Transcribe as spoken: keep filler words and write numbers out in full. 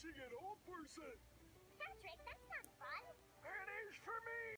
chasing an old person. Patrick, that's not fun. It is for me.